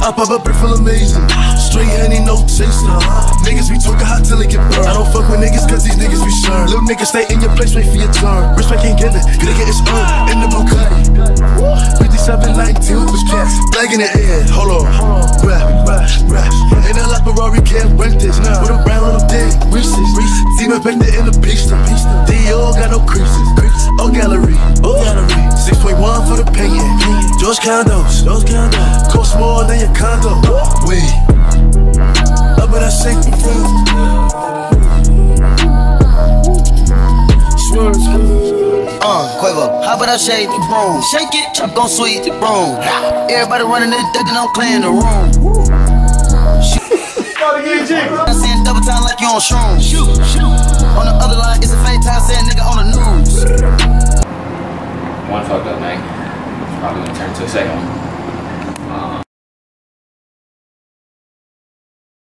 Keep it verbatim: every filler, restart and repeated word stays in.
I pop a brick full of amazing. Straight honey, no chaser. Niggas be talking hot till they get burned. I don't fuck with niggas cause these niggas be sure. Little niggas stay in your place, wait for your turn. Respect ain't given, nigga it's earned. In the Bugatti fifty-seven nineteen with cash. Flag in the air, hold on. Rap, rap, rap. In a like Ferrari, can't rent this. With a brown little dick, Reese's. Demon painted in the pista. Dior got no creases. Oh gallery, oh gallery. six point one for the painting. George condos, George condos. Cost more than your condo. We up in that safe room. Swerve, Uh, Quavo, how about I shake the broom? Shake it, I'm gon' sweep the broom. Everybody running this deck and I'm clearing the room. I'm saying double time like you on shrooms. Shoot, shoot. On the other line, it's a fake time saying nigga on the news. One fucked up night. Probably gonna turn to a second one.